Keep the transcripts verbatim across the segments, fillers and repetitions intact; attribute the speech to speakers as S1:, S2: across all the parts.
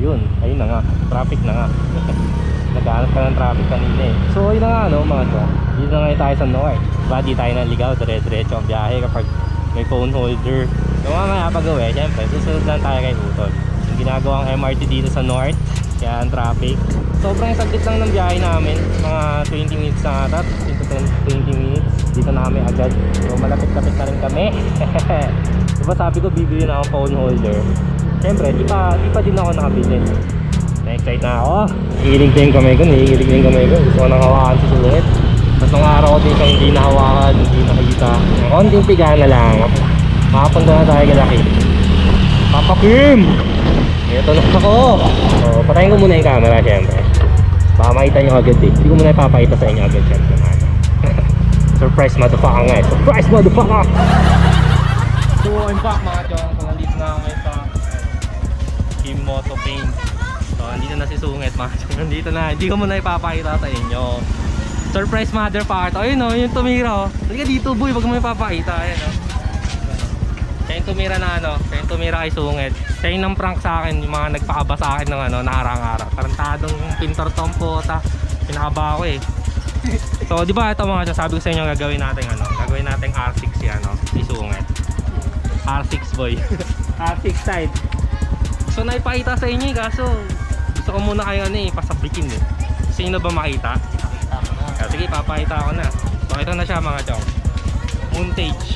S1: Yun, ayun na nga, traffic na nga. Naghahanap ka ng traffic kanina eh. So yun na nga ano mga to, dito na nga tayo sa north. Diba di tayo naligaw, dire-diretso ang biyahe kapag may phone holder. So mamaya pag uwi, syempre susunod lang tayo kay Utol. Yung ginagawang M R T dito sa north, kaya ang traffic. Sobrang saglit lang ng biyahe namin, mga twenty minutes na ata, fifteen to twenty minutes. Dito na kami agad, so malapit-lapit na rin kami. Diba sabi ko bibili na akong phone holder. Siyempre, di pa, di pa din ako nakabili. Na-excite na ako. Hihilig din kamay ko, hihilig din kamay ko. Gusto ko nang hawakan sa sungit. Tapos nung araw ko din siyang hindi nahawakan, hindi nakita. Konting piga na lang. Makapunta na tayo galaki. Papa Kim! Ito na ako! So, patayin ko muna yung camera siyempre. Baka makita nyo agad eh. Hindi ko muna ipapakita sa inyo agad siyempre. Surprise motherfucker nga eh. Surprise motherfucker! So in fact mga chong, so nandito na kami sa Kim Moto Paint. So nandito na si Sungit mga chong, nandito na, hindi ko muna ipapakita sa inyo. Surprise motherfucker. Ayun o, yung tumira o. Halika dito boy, wag mo ipapakita. Ayun o. Siya yung tumira na ano, siya yung tumira kay Sungit. Siya yung nang prank sa akin, yung mga nagpakaba sa akin ng ano, naharang-harang. Tarantadong pintor tompo ta. Pinakaba ako eh. So di ba ito mga chong, sabi ko sa inyo gagawin natin ano, gagawin natin R six yan o, si Sungit. R six boy. R six side. So naipakita sa inyo eh, kaso gusto ko muna kayo ano eh, pasabikin eh. Gusto nyo na ba makita? Kaya, sige, papakita ko na. So ito na siya mga chong, montage.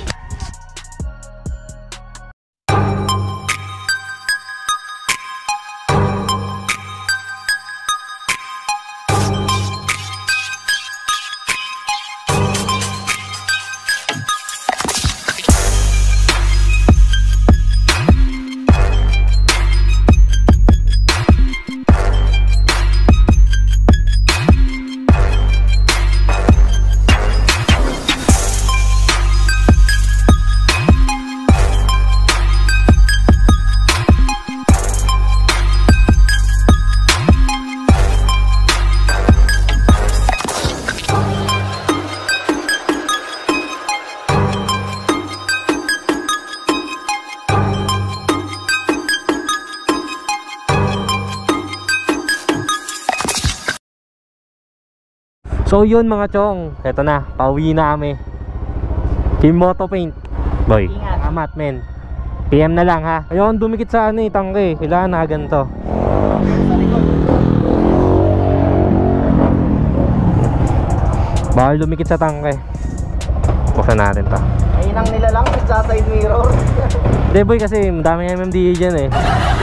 S1: So yun mga chong, eto na, pauwi na kami. Kim Moto Paint. Boy, amat men. P M na lang ha. Ayun, dumikit sa ano eh, tangke. Kailangan na ganito. Bawal dumikit sa tangke. Buksan natin to.
S2: Ayun ang nilalang sa side mirror.
S1: Hindi boy, kasi madaming M M D A dyan eh.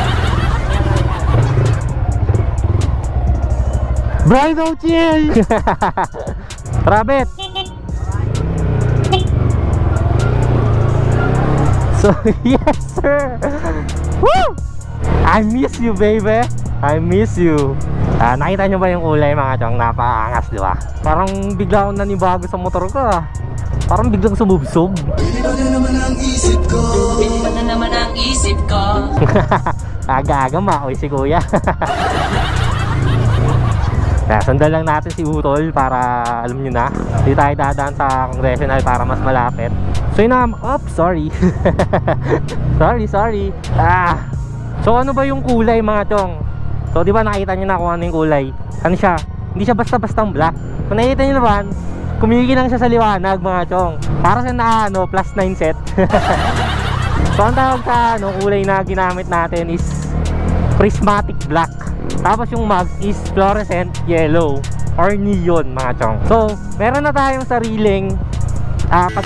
S1: Brian O'Chill! Rabbit! So, yes sir! Woo! I miss you baby! I miss you! Ah, nakita nyo ba yung kulay mga chong? Napakaangas diba? Parang bigla akong nanibago sa motor ko ah. Parang biglang sumubsob. Pili ba na naman ang isip ko? Pili ba na naman ang isip ko? Aga-aga maoy si kuya. Kaya sundan lang natin si Utol para alam nyo na, hindi tayo dadaan sa congressional para mas malapit. So yun na, oh sorry. Sorry, sorry. Ah. So ano ba yung kulay mga chong? So di ba nakita nyo na kung ano yung kulay? Ano siya? Hindi siya basta-bastang black. Kung nakita nyo naman, kumikinang siya sa liwanag mga chong. Para sa na ano, plus nine set. So ang tawag sa ano, kulay na ginamit natin is prismatic black. Tapos yung mags is fluorescent yellow or neon mga chong. So meron na tayong sariling uh, pag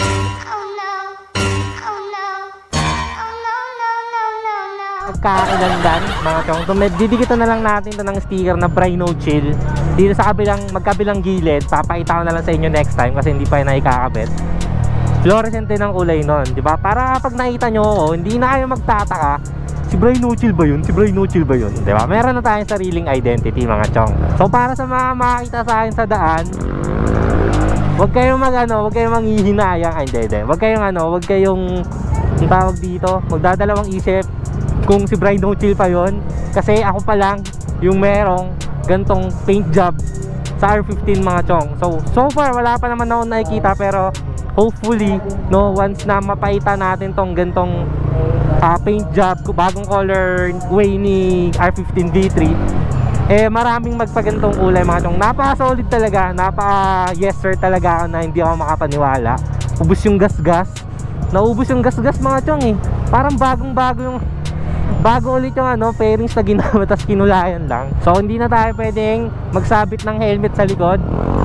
S1: pagkailandan mga chong. So didikitan na lang natin ito ng sticker na Brian O'Chill dito sa kabilang, magkabilang gilid. Papakita ko na lang sa inyo next time kasi hindi pa yun nakikakabit. Fluorescent din ang kulay nun, di ba? Para pag nakita nyo ako, hindi na kayo magtataka, si Brian O'Chill ba yun? Si Brian O'Chill ba yun? Diba? Meron na tayong sariling identity mga chong. So para sa mga makakita sa akin sa daan, huwag kayong mag ano, huwag kayong manghihinayang. Ay hindi, hindi. Huwag kayong ano, huwag kayong ang tawag dito, magdadalawang isip kung si Brian O'Chill pa yun. Kasi ako pa lang yung merong gantong paint job sa R fifteen mga chong. So, so far wala pa naman ako nakikita, pero hopefully no, once na mapaitan natin tong gantong uh, paint job, bagong color way ni R fifteen V three. Eh maraming magpagantong kulay mga chong. Napaka-solid talaga, napaka yes sir talaga ako na hindi ako makapaniwala. Ubus yung gas-gas. Naubos yung gas-gas mga chong eh. Parang bagong-bago yung bago ulit yung ano, fairings na ginamit tas kinulayan lang. So hindi na tayo pwedeng magsabit ng helmet sa likod.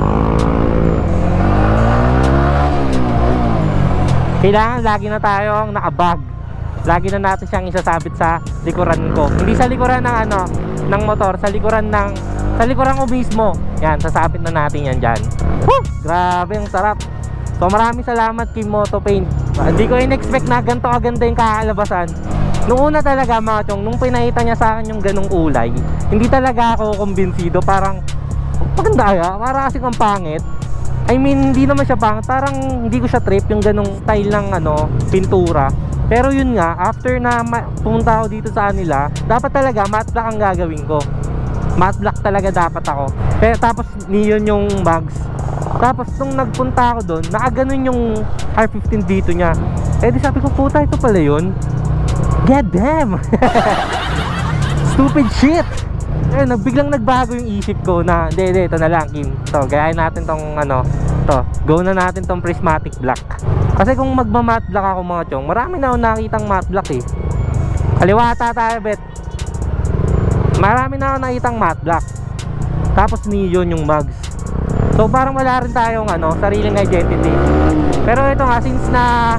S1: Kailangan lagi na tayong nakabag. Lagi na natin siyang isasabit sa likuran ko. Hindi sa likuran ng ano, ng motor, sa likuran ng sa likuran ko mismo. Yan, sasabit na natin yan dyan. Woo! Grabe, ang sarap. So maraming salamat kay Moto Paint. Hindi ko in-expect na ganito kaganda yung kakalabasan. Noong una talaga mga chong, nung pinahita niya sa akin yung ganong kulay, hindi talaga ako kumbinsido. Parang maganda kaya, para kasing ang pangit. I mean, hindi naman siya pangit, parang hindi ko siya trip yung ganong style ng ano, pintura. Pero yun nga, after na pumunta ako dito sa kanila, dapat talaga matte black ang gagawin ko. Matte black talaga dapat ako. Pero tapos neon yung bags. Tapos nung nagpunta ako doon, nakaganon yung R fifteen V two niya. Eh di sabi ko, puta, ito pala yun. God damn. Stupid shit. Eh, biglang nagbago yung isip ko na, hindi, hindi, ito na lang, Kim. So, gayahin natin tong ano, to. Go na natin tong prismatic black. Kasi kung magma-matte black ako mga chong, marami na akong nakitang matte black eh. Kaliwata tayo, bet. Marami na akong nakitang matte black. Tapos neon yung mugs. So parang wala rin tayong ano, sariling identity. Pero ito nga, since na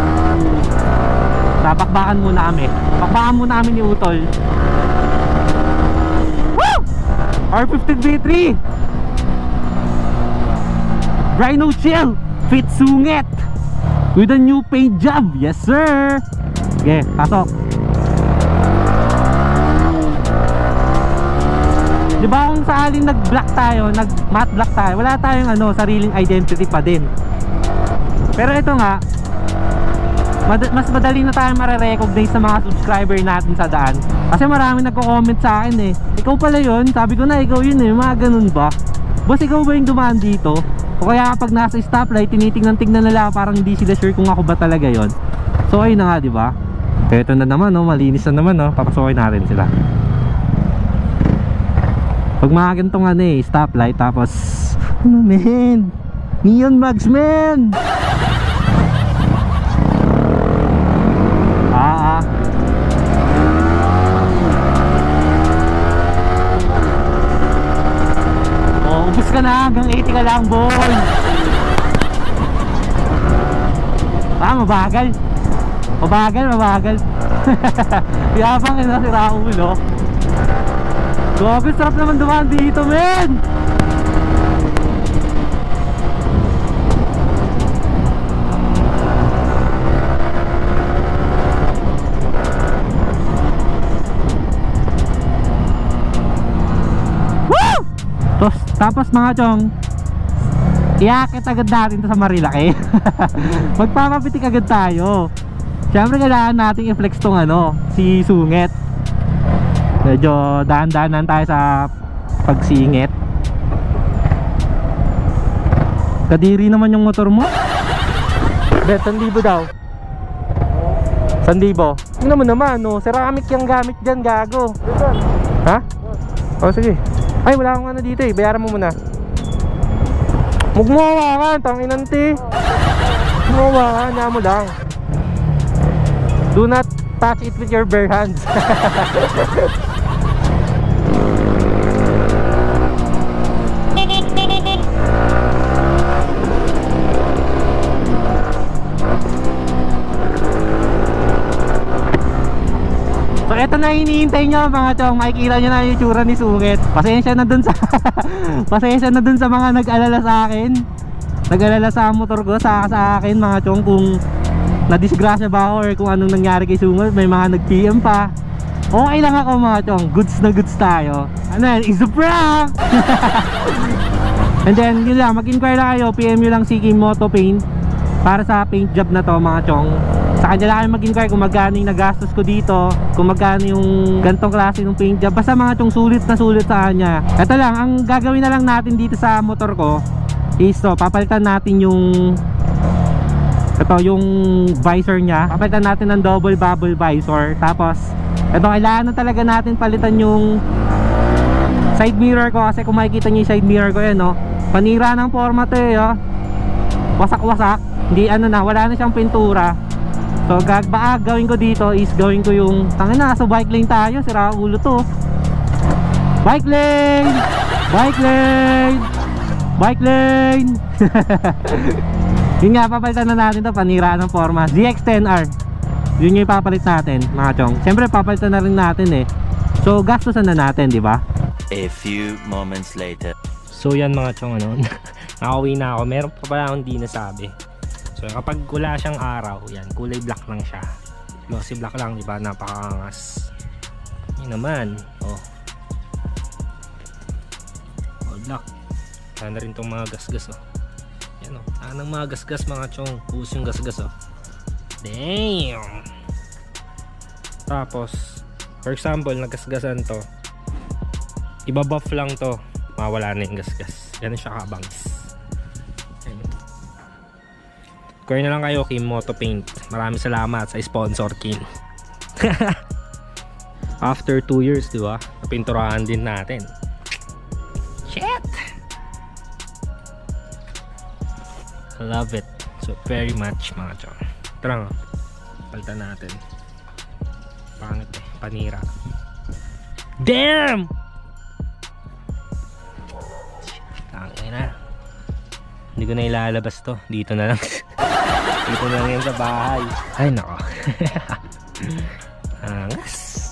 S1: babakbakan muna kami. Bakbakan muna kami ni Utol. Woo! R fifteen V three Rhino Chill Fit Sungit with a new paint job. Yes sir. Okay, pasok. Diba kung saaling nag-black tayo, nag-matte black tayo, wala tayong ano, sariling identity pa din. Pero ito nga, mad mas madali na tayo mare-recognize sa mga subscriber natin sa daan. Kasi marami nagko-comment sa akin eh, ikaw pala yun, sabi ko na ikaw yun eh, mga ganun ba? Boss, ikaw ba yung dumaan dito? O kaya kapag nasa stoplight, tinitingnan-tingnan nila, parang hindi sila sure kung ako ba talaga yon. So ayun na nga, diba? Ito na naman, no? Malinis na naman, no? Papasukin natin sila. Pag mga ganitong ano eh, stoplight, tapos ano men? Neon mugs men! Ah ah. Oh, ubus ka na, hanggang eighty ka lang boy. Ah, mabagal. Mabagal, mabagal. Yabang ina si Raulo. Grabe, sarap naman dumaan dito, men! Woo! Tapos, tapos mga chong, iakit agad natin to sa Marilaki. Magpapapitik agad tayo. Siyempre kailangan natin i-flex tong ano, si Sungit. Medyo dahan-dahanan tayo sa pagsingit. Kadiri naman yung motor mo. Bet, sandibo daw. Sandibo. Tingnan mo naman, no? Ceramic yung gamit dyan, gago. Ha? O, sige. Ay, wala akong ano dito eh. Bayaran mo muna. Huwag mo hawakan, tanginanti. Huwag mo hawakan, na mo lang. Do not touch it with your bare hands. So eto na hinihintay nyo mga chong, makikita nyo na yung itsura ni Sungit. Pasensya na dun sa pasensya na dun sa mga nag-alala sa akin. Nag-alala sa motor ko, sa, sa akin mga chong, kung nadisgrasya ba ako or kung anong nangyari kay Sungit. May mga nag-P M pa. Okay lang ako mga chong, goods na goods tayo. Ano yan, is a prank. And then yun lang, mag-inquire lang kayo, P M nyo lang si Kim Moto Paint para sa paint job na to mga chong. Sa kanya lang kayo mag-inquire kung magkano yung nagastos ko dito, kung magkano yung gantong klase ng paint job. Basta mga chong, sulit na sulit sa kanya. Ito lang, ang gagawin na lang natin dito sa motor ko is to, papalitan natin yung Ito yung visor niya. Papalitan natin ng double bubble visor. Tapos ito kailangan na talaga natin palitan yung side mirror ko, kasi kung makikita niyo yung side mirror ko yan, no? Panira ng format eh, oh. Wasak-wasak. Hindi ano na, wala na siyang pintura. So gagbaag gawin ko dito is gawin ko yung tangin na, so bike lane tayo, sira ulo to. Bike lane! Bike lane! Bike lane! Yun nga, papalitan na natin to, panira ng forma Z X ten R. Yun yung ipapalit natin mga chong. Siyempre papalitan na rin natin eh. So gastusan na natin, di ba?
S3: A few moments later.
S1: So yan mga chong, ano, nakauwi na ako. Meron pa pala akong di nasabi. So kapag wala siyang araw, yan, kulay black lang siya. Glossy black lang, di ba? Napakaangas. Yun naman, oh. All black. Sana rin tong mga gasgas, oh. Yan, oh. Anong mga gasgas mga chong. Puso yung gasgas, oh. Damn. Tapos for example, nagasgasan to, ibabuff lang to, mawala na yung gasgas. Ganun siya kabangis. Kaya na lang kayo, Kim Moto Paint. Maraming salamat sa sponsor, Kim. After two years, di ba? Napinturahan din natin. Shit! I love it so very much mga chong. Ito lang, oh. Palitan natin. Pangit eh, panira. Damn! Tangay na. Hindi ko na ilalabas to. Dito na lang. Dito na lang yan sa bahay. Ay nako. Angas.